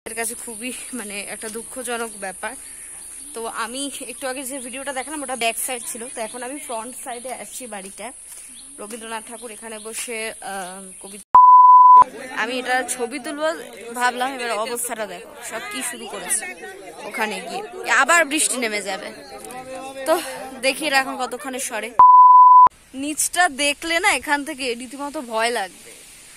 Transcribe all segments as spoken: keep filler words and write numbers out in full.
এর কাছে খুবই মানে একটা দুঃখজনক ব্যাপার। তো আমি একটু আগে যে ভিডিওটা দেখালাম ওটা ব্যাক সাইড ছিল, তো এখন আমি ফ্রন্ট সাইডে আসছি বাড়িটা। রবীন্দ্রনাথ ঠাকুর এখানে বসে কবিতা, আমি এটা ছবি তুলবো ভাবলাম, এবার অবস্থাটা দেখো সব কি শুরু করেছে। ওখানে গিয়ে আবার বৃষ্টি নেমে যাবে, তো দেখি এরা এখন কতক্ষণে সরে। নিচটা দেখলে না এখান থেকে রীতিমতো ভয় লাগবে।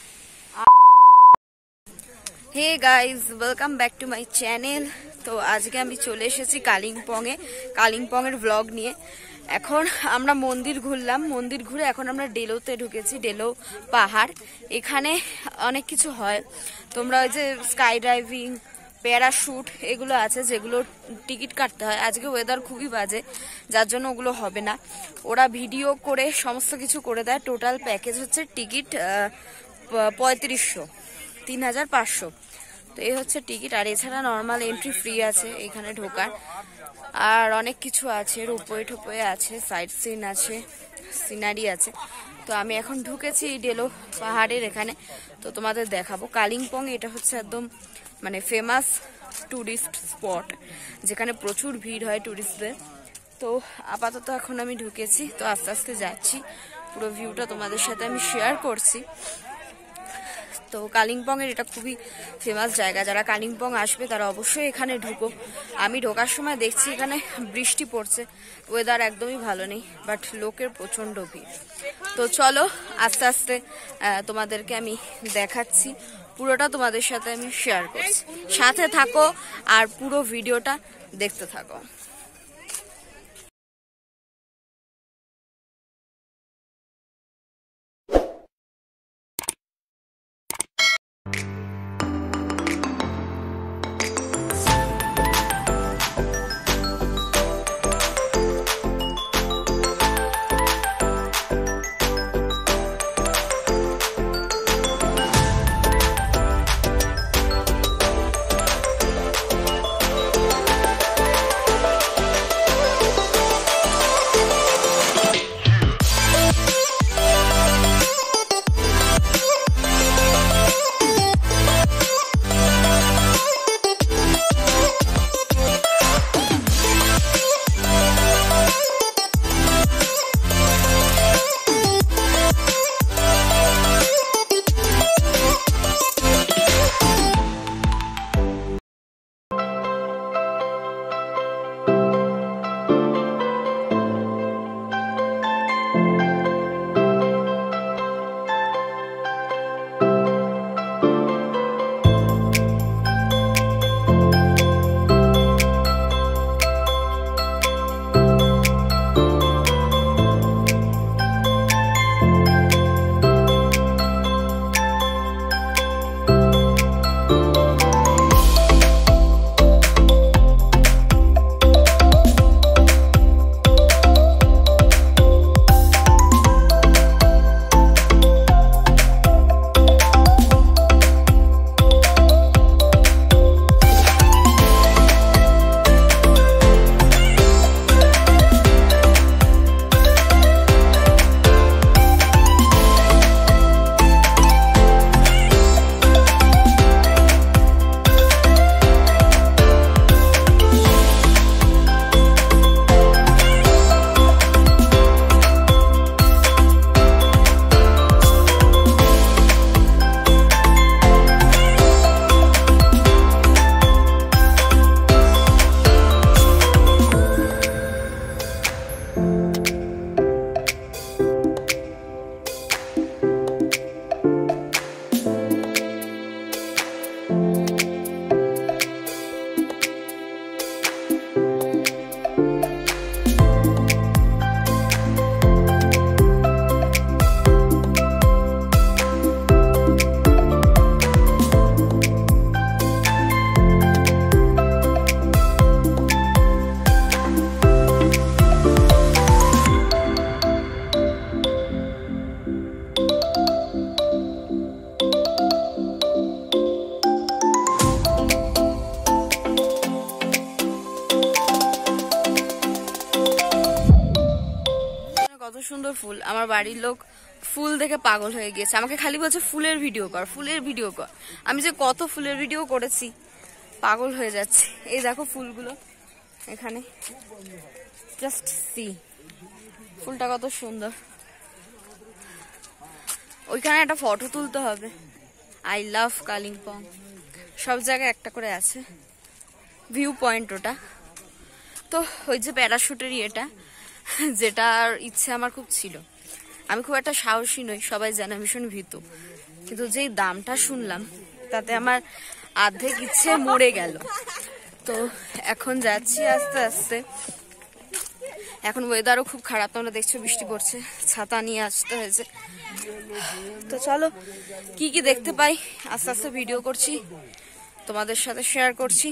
Hey guys, welcome back to my channel. তো আজকে আমি চলে এসেছি কালিম্পংয়ে, কালিম্পংয়ের ব্লগ নিয়ে। এখন আমরা মন্দির ঘুরলাম, মন্দির ঘুরে এখন আমরা ডেলোতে ঢুকেছি। ডেলো পাহাড়, এখানে অনেক কিছু হয়। তোমরা ওই যে স্কাই ড্রাইভিং, প্যারাশুট এগুলো আছে যেগুলো টিকিট কাটতে হয়। আজকে ওয়েদার খুবই বাজে, যার জন্য ওগুলো হবে না। ওরা ভিডিও করে সমস্ত কিছু করে দেয়। টোটাল প্যাকেজ হচ্ছে টিকিট পঁয়ত্রিশশো, তিন হাজার পাঁচশো। তো এই হচ্ছে টিকিট। আর এছাড়া নর্মাল এন্ট্রি ফ্রি আছে এখানে ঢোকার। আর অনেক কিছু আছে, রোপওয়ে টোপওয়ে আছে, সাইড সিন আছে, সিনারি আছে। তো আমি এখন ঢুকেছি ডেলো পাহাড়ের এখানে, তো তোমাদের দেখাবো। কালিম্পং এটা হচ্ছে একদম মানে ফেমাস টুরিস্ট স্পট, যেখানে প্রচুর ভিড় হয় টুরিস্টদের। তো আপাতত এখন আমি ঢুকেছি, তো আস্তে আস্তে যাচ্ছি। পুরো ভিউটা তোমাদের সাথে আমি শেয়ার করছি। তো কালিম্পংয়ের এটা খুবই ফেমাস জায়গা, যারা কালিম্পং আসবে তারা অবশ্যই এখানে ঢুকো। আমি ঢোকার সময় দেখছি এখানে বৃষ্টি পড়ছে, ওয়েদার একদমই ভালো নেই, বাট লোকের প্রচন্ড ভিড়। তো চলো আস্তে আস্তে তোমাদেরকে আমি দেখাচ্ছি, পুরোটা তোমাদের সাথে আমি শেয়ার করছি। সাথে থাকো আর পুরো ভিডিওটা দেখতে থাকো। সুন্দর ফুল। আমার বাড়ির লোক ফুল দেখে পাগল হয়ে গেছে, আমাকে খালি বলছে ফুলের ভিডিও কর, ফুলের ভিডিও কর। আমি যে কত ফুলের ভিডিও করেছি, পাগল হয়ে যাচ্ছে। এই দেখো ফুলগুলো এখানে, জাস্ট সি ফুলটা কত সুন্দর। ওইখানে একটা ফটো তুলতে হবে। I love Kalimpong. সব জায়গায় একটা করে আছে ভিউ পয়েন্ট ওটা। তো ওই যে প্যারাশুটের ইয়েটা, যেটার ইচ্ছে আমার খুব ছিল। আমি খুব একটা সাহসী নই, সবাই জানে, ভীষণ ভীতু, কিন্তু যেই দামটা শুনলাম তাতে আমার অর্ধেক ইচ্ছে মরে গেল। তো এখন যাচ্ছি আস্তে আস্তে। এখন ওয়েদারও খুব খারাপ, তোমরা দেখছো বৃষ্টি পড়ছে, ছাতা নিয়ে আসতে হয়েছে। তো চলো কি কি দেখতে পাই আস্তে আস্তে ভিডিও করছি, তোমাদের সাথে শেয়ার করছি।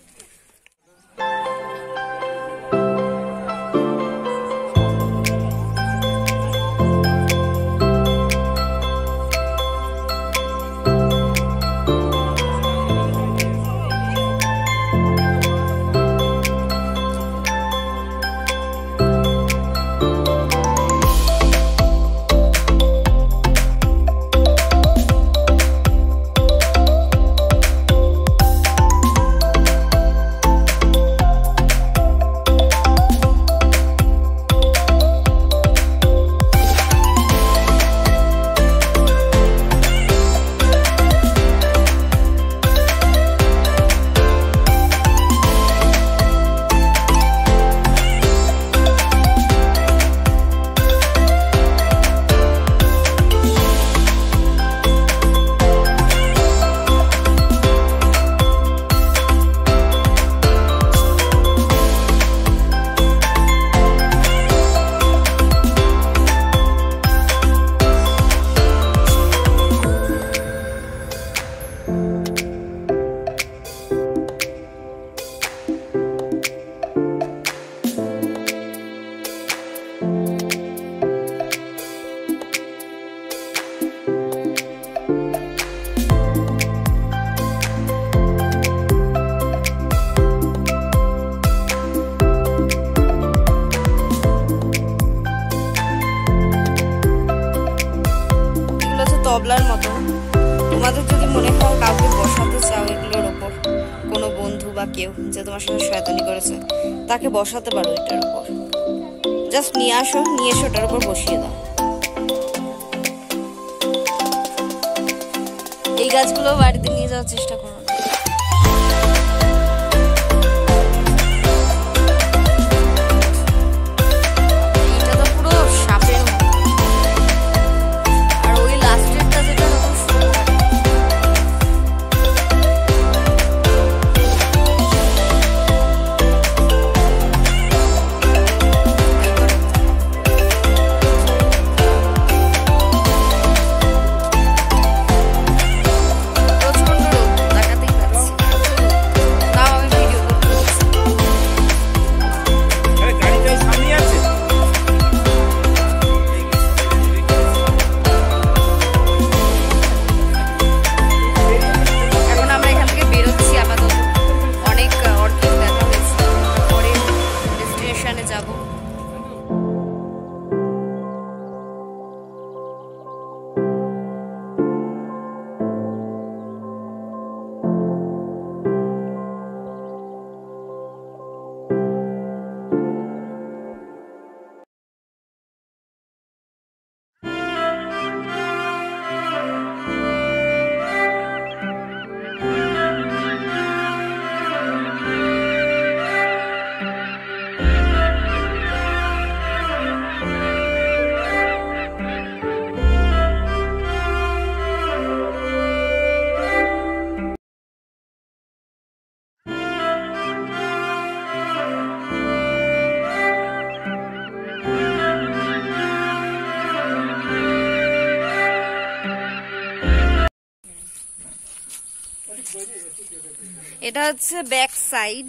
তবলার মতো, তোমাদের যদি মনে হয় কাউকে বসাতে চাও এগুলোর ওপর, কোনো বন্ধু বা কেউ যে তোমার সাথে শয়তানি করেছে, তাকে বসাতে পারো এটার উপর। জাস্ট নিয়ে আসো, নিয়ে এসে ওটার উপর বসিয়ে দাও। এই গাছগুলো বাড়িতে নিয়ে যাওয়ার চেষ্টা করো। এটা হচ্ছে ব্যাক সাইড।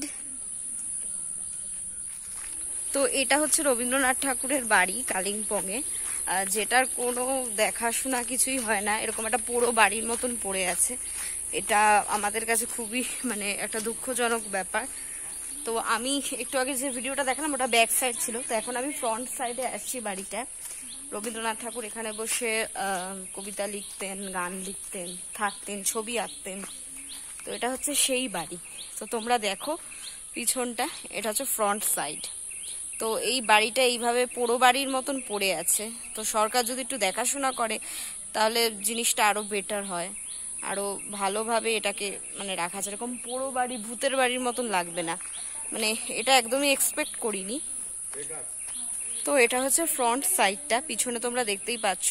তো এটা হচ্ছে রবীন্দ্রনাথ ঠাকুরের বাড়ি কালিম্পং এ, যেটার কোনো দেখাশোনা কিছুই হয় না, এরকম একটা পুরো বাড়ির মতন পড়ে আছে। এটা আমাদের কাছে খুবই মানে একটা দুঃখজনক ব্যাপার। তো আমি একটু আগে যে ভিডিওটা দেখালাম ওটা ব্যাক সাইড ছিল, তো এখন আমি ফ্রন্ট সাইডে আসছি বাড়িটা। রবীন্দ্রনাথ ঠাকুর এখানে বসে কবিতা লিখতেন, গান লিখতেন, থাকতেন, ছবি আঁকতেন। তো এটা হচ্ছে সেই বাড়ি। তো তোমরা দেখো পিছনটা, এটা হচ্ছে ফ্রন্ট সাইড। তো এই বাড়িটা এইভাবে পোড়ো বাড়ির মতন পড়ে আছে। তো সরকার যদি একটু দেখাশোনা করে তাহলে জিনিসটা আরো বেটার হয়, আরো ভালোভাবে এটাকে মানে রাখা যায়। এরকম পোড়ো বাড়ি ভূতের বাড়ির মতন লাগবে না, মানে এটা একদমই এক্সপেক্ট করিনি। তো এটা হচ্ছে ফ্রন্ট সাইডটা, পিছনে তোমরা দেখতেই পাচ্ছ।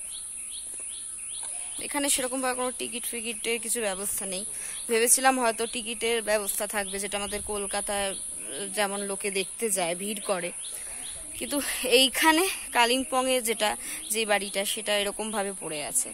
এখানে সেরকম ভাবে কোনো টিকিট ফিকিটের কিছু ব্যবস্থা নেই। ভেবেছিলাম হয়তো টিকিটের ব্যবস্থা থাকবে, যেটা আমাদের কলকাতায় যেমন লোকে দেখতে যায়, ভিড় করে, কিন্তু এইখানে কালিম্পং এ যেটা যে বাড়িটা সেটা এরকম ভাবে পড়ে আছে।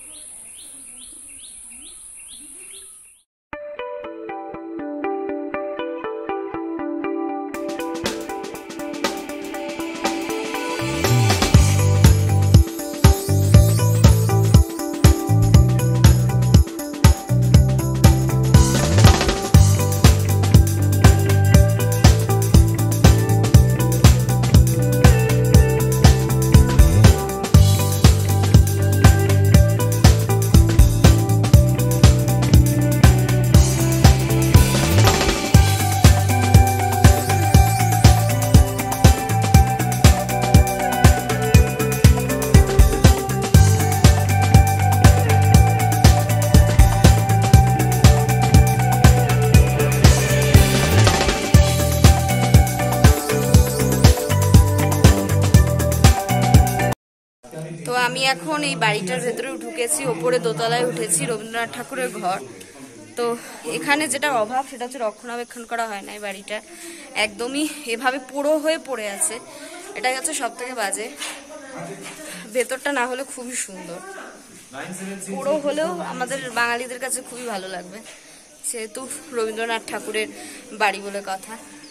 তো আমি এখন এই বাড়িটার ভেতরে ঢুকেছি, ওপরে দোতলায় উঠেছি, রবীন্দ্রনাথ ঠাকুরের ঘর। তো এখানে যেটা অভাব সেটা হচ্ছে রক্ষণাবেক্ষণ করা হয় না। এই বাড়িটা একদমই এভাবে পুরো হয়ে পড়ে আছে, এটাই হচ্ছে সব থেকে বাজে। ভেতরটা না হলে খুবই সুন্দর, পুরো হলেও আমাদের বাঙালিদের কাছে খুবই ভালো লাগবে, যেহেতু রবীন্দ্রনাথ ঠাকুরের বাড়ি বলে কথা।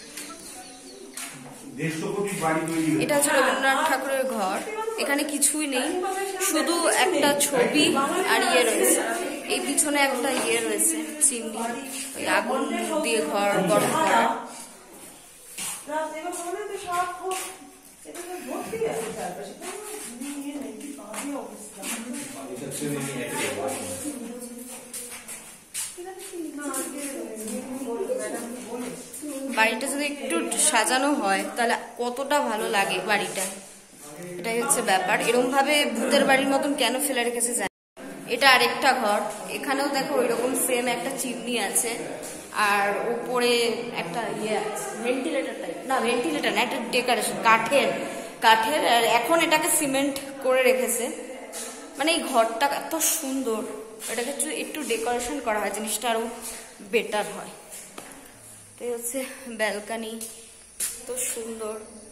এটা হচ্ছে রবীন্দ্রনাথ ঠাকুরের ঘর। এখানে কিছুই নেই, শুধু একটা ছবি আর ইয়ে রয়েছে। এই পিছনে একটা ইয়ে রয়েছে, চিমনি, ওই আগুন দিয়ে ঘর গরম করা। বাড়িটা যদি একটু সাজানো হয় তাহলে কতটা ভালো লাগে বাড়িটা, এটাই হচ্ছে ব্যাপার। এরকম ভাবে ভূতের বাড়ির মতন কেন ফেলে রেখেছে জানি। এটা আরেকটা ঘর, এখানেও দেখো ওইরকম সেম একটা চিমনি আছে, আর উপরে একটা ইয়ে আছে, ভেন্টিলেটর টাইপ, না ভেন্টিলেটর না, একটা ডেকোরেশন কাঠের কাঠের আর এখন এটাকে সিমেন্ট করে রেখেছে। মানে এই ঘরটা এত সুন্দর, এটাকে একটু ডেকোরেশন করা হয়, জিনিসটা আরো বেটার হয়। এই হচ্ছে ব্যালকনি, তো সুন্দর।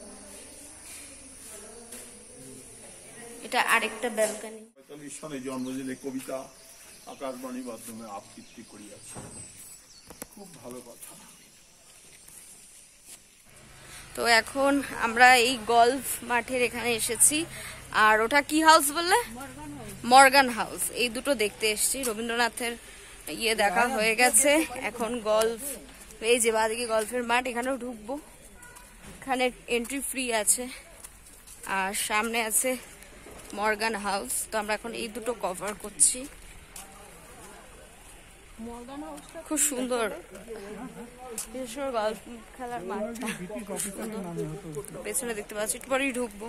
এটা আরেকটা ব্যালকনি। পঁয়তাল্লিশ সালে জন্মদিনে কবিতা আকাশবাণীর মাধ্যমে আবৃত্তি করিয়াছে, খুব ভালো কথা। তো এখন আমরা এই গলফ মাঠের এখানে এসেছি, আর ওটা কি হাউস বললে? Morgan house. এই দুটো দেখতে এসেছি। রবীন্দ্রনাথের ইয়ে দেখা হয়ে গেছে, এখন গলফ, এই যে বাদিকে গলফের মাঠ, এখানেও ঢুকবো। এখানে এন্ট্রি ফ্রি আছে, আর সামনে আছে মর্গান হাউস। তো আমরা এখন এই দুটো কভার করছি। খুব সুন্দর, বিশেষ করে গলফ খেলার মাঠটা পেছনে দেখতে পাচ্ছি, একটু পরেই ঢুকবো।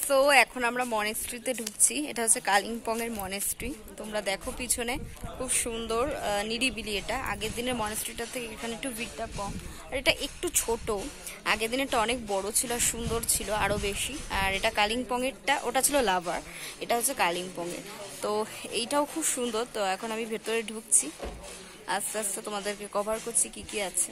সো এখন আমরা মনেস্ট্রিতে ঢুকছি। এটা হচ্ছে কালিম্পং এর মনেস্ট্রি। তোমরা দেখো পিছনে খুব সুন্দর নিরিবিলি। এটা আগের দিনের মনেস্ট্রিটা থেকে এখানে একটু ভিড়টা কম, আর এটা একটু ছোট। আগের দিনেরটা অনেক বড় ছিল আর সুন্দর ছিল আরো বেশি। আর এটা কালিম্পং এরটা, ওটা ছিল লাভার, এটা হচ্ছে কালিম্পং এর। তো এইটাও খুব সুন্দর। তো এখন আমি ভেতরে ঢুকছি, আস্তে আস্তে তোমাদেরকে কভার করছি কি কি আছে।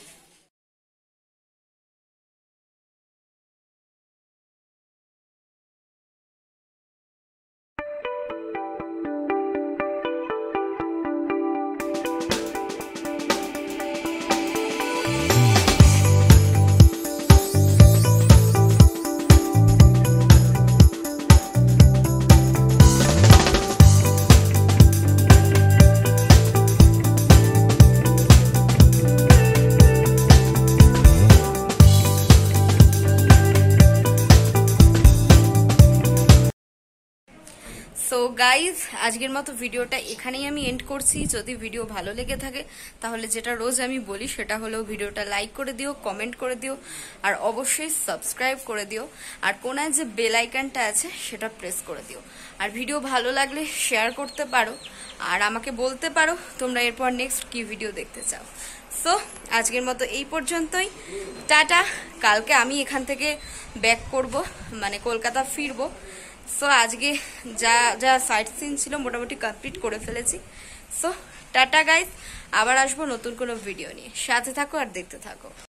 সো গাইজ, আজকের মতো ভিডিওটা এখানেই আমি এন্ড করছি। যদি ভিডিও ভালো লেগে থাকে তাহলে যেটা রোজ আমি বলি সেটা হলো ভিডিওটা লাইক করে দিও, কমেন্ট করে দিও, আর অবশ্যই সাবস্ক্রাইব করে দিও। আর কোনায় যে বেল আইকনটা আছে সেটা প্রেস করে দিও। আর ভিডিও ভালো লাগলে শেয়ার করতে পারো, আর আমাকে বলতে পারো তোমরা এরপর নেক্সট কি ভিডিও দেখতে চাও। সো আজকের মতো এই পর্যন্তই, টাটা। কালকে আমি এখান থেকে ব্যাক করব, মানে কলকাতা ফিরবো। সো আজকে যা যা সাইট সিন ছিল মোটামুটি কমপ্লিট করে ফেলেছি। সো টাটা গাইস, আবার আসবো নতুন কোনো ভিডিও নিয়ে। সাথে থাকো আর দেখতে থাকো।